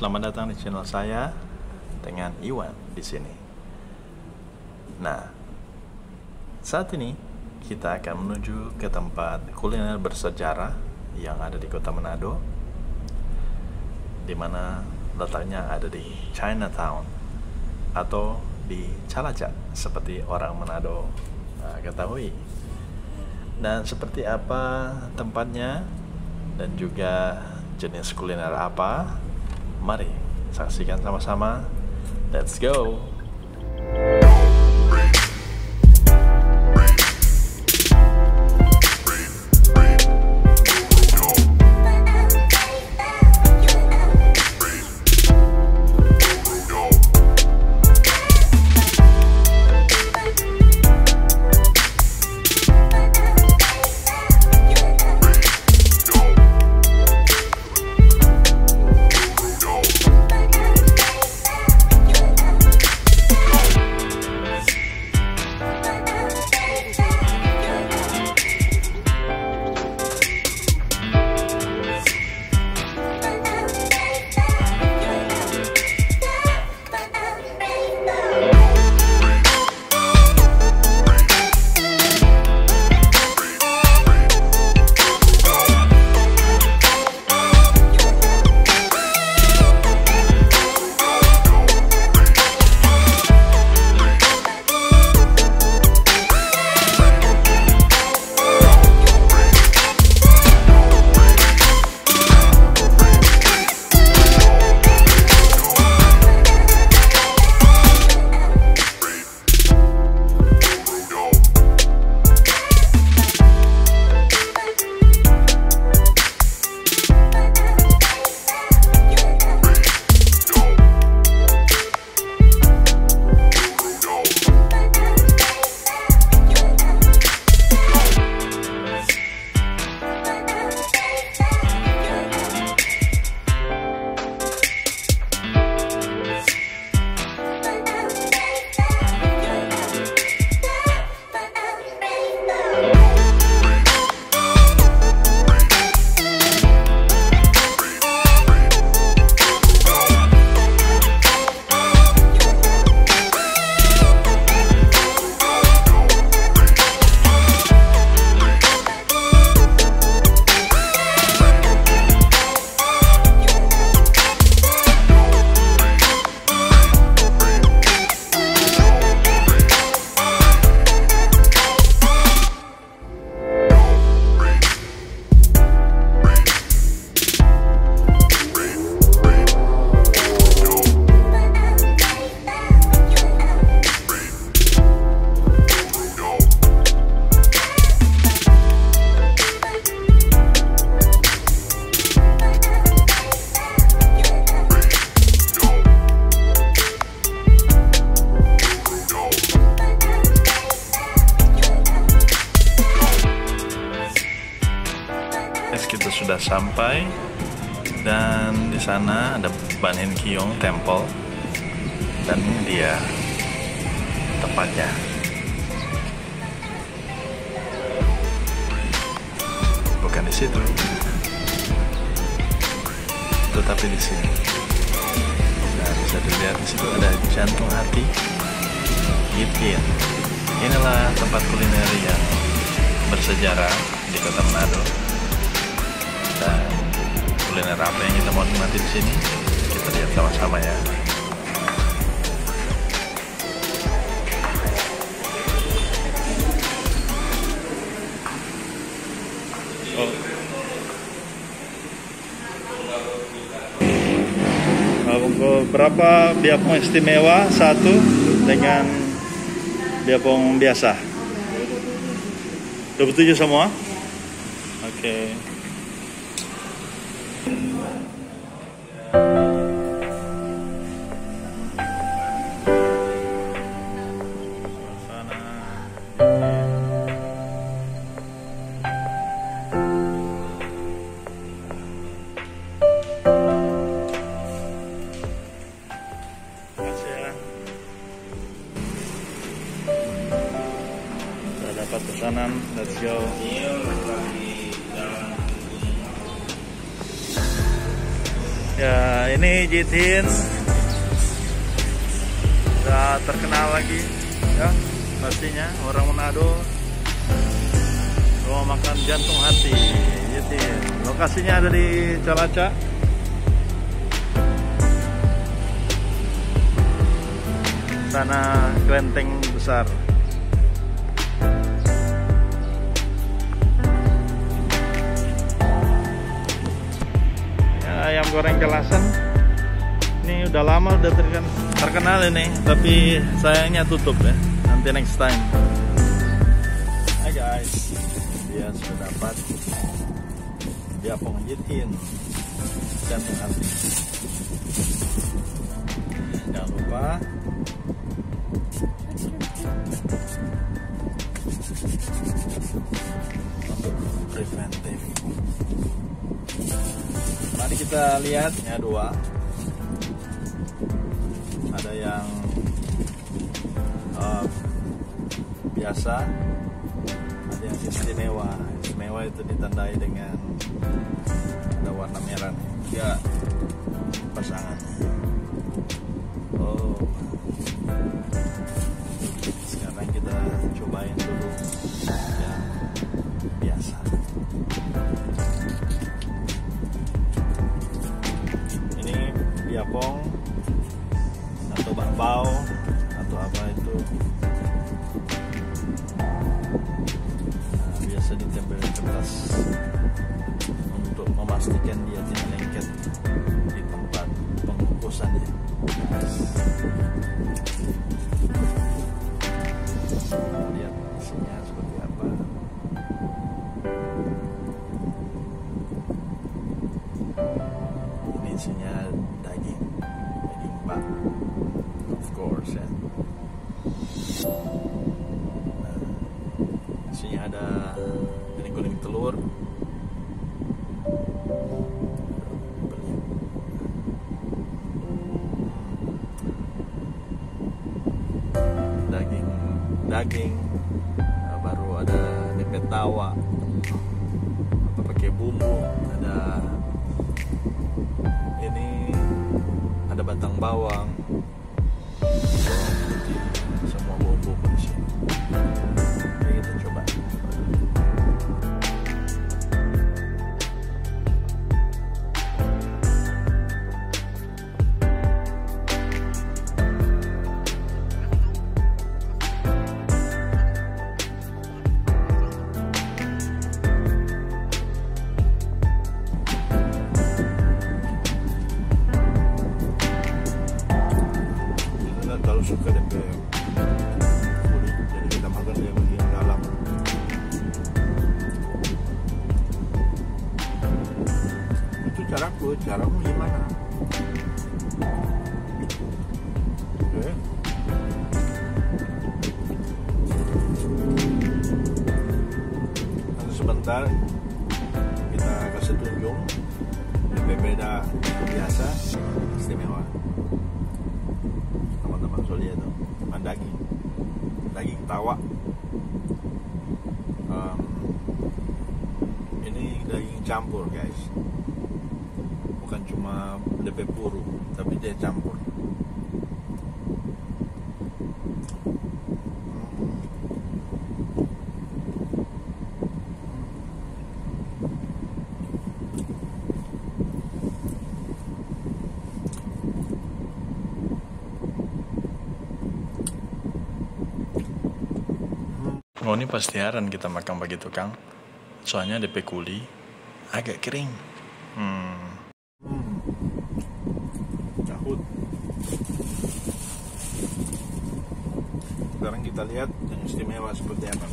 selamat datang di channel saya dengan Iwan di sini. Nah, saat ini kita akan menuju ke tempat kuliner bersejarah yang ada di Kota Manado, di mana letaknya ada di Chinatown atau di Calacak seperti orang Manado ketahui. Dan seperti apa tempatnya dan juga jenis kuliner apa, mari saksikan sama-sama. Let's go. Kita sudah sampai dan di sana ada Ban Hin Kiong Temple dan ini dia tempatnya. Bukan di situ, tetapi di sini. Nah, bisa dilihat di situ ada jantung hati Yitin. Inilah tempat kuliner yang bersejarah di Kota Manado. Dan kuliner apa yang kita mau nikmati di sini, kita lihat sama-sama ya. Berapa biapong istimewa satu dengan biapong biasa? 27 semua? Oke. Dapat pesanan, let's go. Ya, ini Jitin udah terkenal lagi ya, pastinya orang Manado mau makan jantung hati. Jitin lokasinya ada di Calaca. Sana kelenteng besar. Ayam goreng Kalasan ini udah lama udah terkenal ini, tapi sayangnya tutup ya. Nanti next time. Hai guys, dia sudah dapat dia pengejitin jantung hati. Jangan lupa untuk preventif. Mari kita lihat, ya dua. Ada yang biasa, ada yang istimewa. Istimewa itu ditandai dengan ada warna merah. Ya, pasangan. Oh, sekarang kita cobain dulu yang biasa. Biapong atau bakpao atau apa itu, nah, biasa ditempel kertas untuk memastikan dia tidak lengket di tempat pengukusannya. Lihat isinya seperti apa. Ini isinya daging bak, of course ya. Nah, isinya ada kuning telur, daging, baru ada dempet tawa, apa pakai bumbu, ada ini, ada batang bawang, semua bumbu di sini. Oke, kita coba. Terlalu suka DP kulit, jadi kita makan dia bagian dalam. Itu caramu gimana? Oke. Nanti sebentar kita kasih tunjuk DP beda biasa, istimewa. Teman-teman soalnya itu daging tawa. Ini daging campur guys, bukan cuma DP puru, tapi dia campur. Oh, ini pasti heran kita makan begitu Kang, soalnya DP kuli agak kering. Cahut. Sekarang kita lihat yang istimewa seperti apa.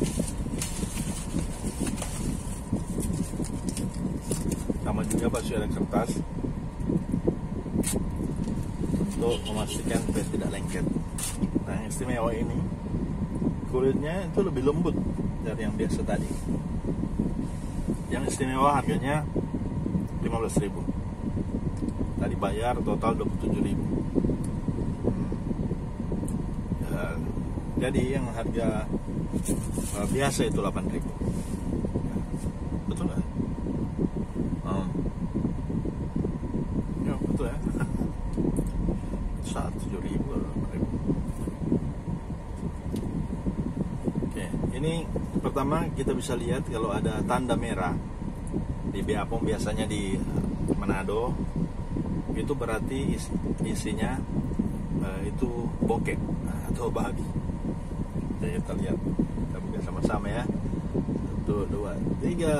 Sama juga pasti ada kertas untuk memastikan tidak lengket. Nah, yang istimewa ini kulitnya itu lebih lembut dari yang biasa tadi. Yang istimewa harganya 15.000. Tadi bayar total 27.000. Jadi yang harga biasa itu 8.000. Betul nggak? Ya betul Ini pertama kita bisa lihat kalau ada tanda merah di Beapong, biasanya di Manado, itu berarti isinya itu bokek atau babi. Jadi kita lihat, kita buka sama-sama ya. 1, 2, 3.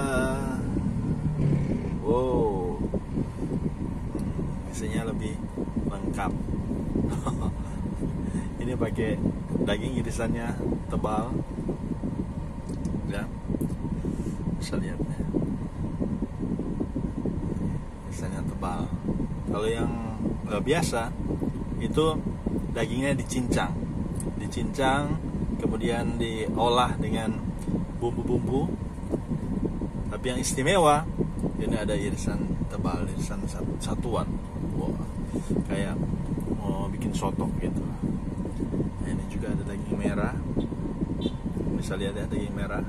Wow, isinya lebih lengkap. Ini pakai daging irisannya tebal ya, bisa lihat ya, irisannya tebal. Kalau yang biasa itu dagingnya dicincang, kemudian diolah dengan bumbu-bumbu. Tapi yang istimewa ini ada irisan tebal, irisan satuan. Wow, kayak mau bikin soto gitu. Nah, ini juga ada daging merah, bisa lihat ya, daging merah.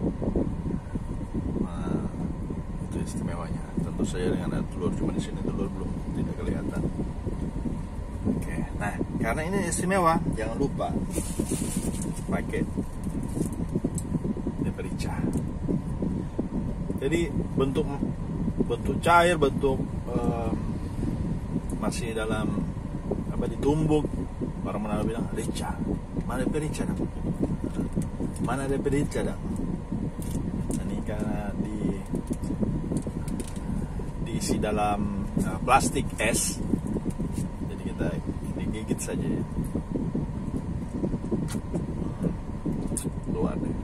Nah, itu istimewanya. Tentu saja dengan ada telur, cuma di sini telur belum tidak kelihatan. Oke, nah karena ini istimewa, jangan lupa pakai leperica. Jadi bentuk cair, bentuk masih dalam ditumbuk. Orang Manado bilang rica. Mana leperica dong? Mana leperica dong? Ini karena diisi dalam plastik es, jadi kita digigit saja ya. Keluar deh.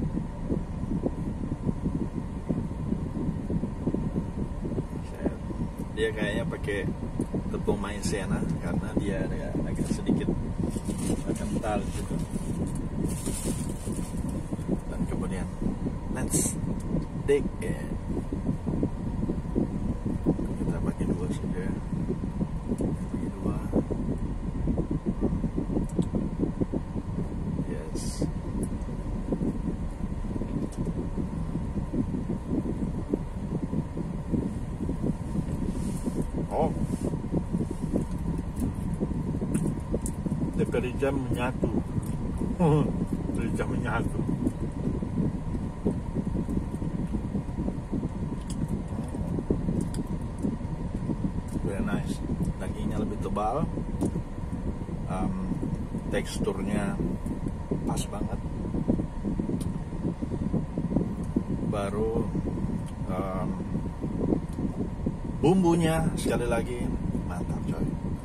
Dia kayaknya pakai tepung maizena karena dia agak sedikit kental gitu. Dan kemudian let's dig in. Kita bagi dua saja. Bagi dua. Yes. Oh, leperica menyatu. Leperica menyatu. Very nice. Dagingnya lebih tebal, teksturnya pas banget. Baru bumbunya sekali lagi mantap coy.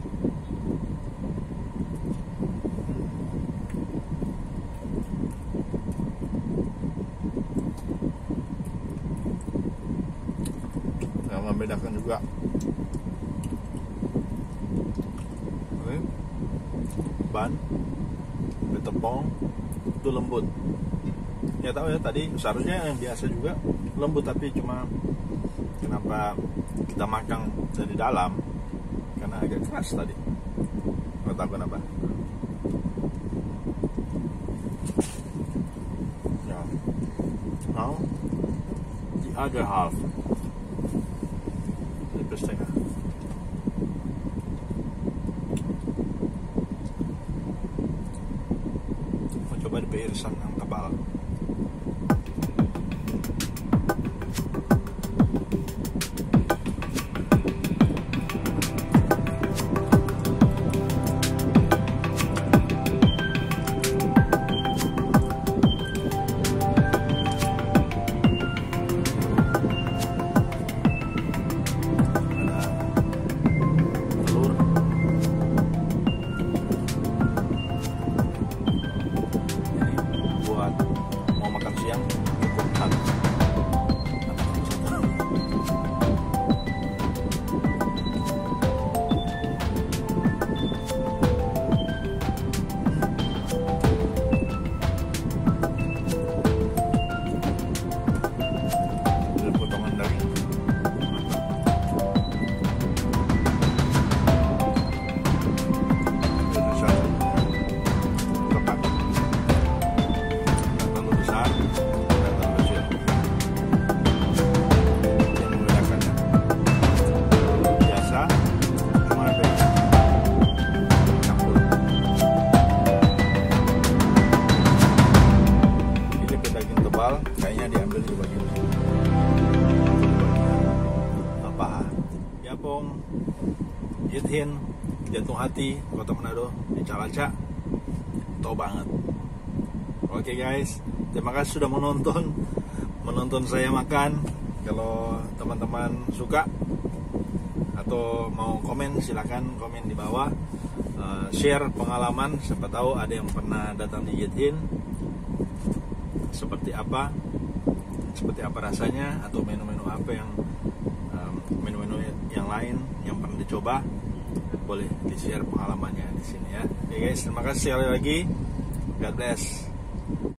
Yang membedakan juga ban tepung itu lembut. Ya tahu ya, tadi seharusnya yang biasa juga lembut, tapi cuma kenapa kita makan dari dalam karena agak keras tadi. Nggak tahu kenapa. Ya. Now the other half. Lebih setengah. Mau coba di irisan yang tebal. jadwal kayaknya diambil di bagian sini. Apa? Yapong, Yithin, Jantung Hati, Kota Manado, di Calaca. Tau banget. Oke guys, terima kasih sudah menonton saya makan. Kalau teman-teman suka atau mau komen, silakan komen di bawah. Share pengalaman, siapa tahu ada yang pernah datang di Yithin, seperti apa rasanya, atau menu-menu apa yang menu-menu yang lain yang pernah dicoba, boleh di-share pengalamannya di sini ya. Oke guys, terima kasih sekali lagi. God bless.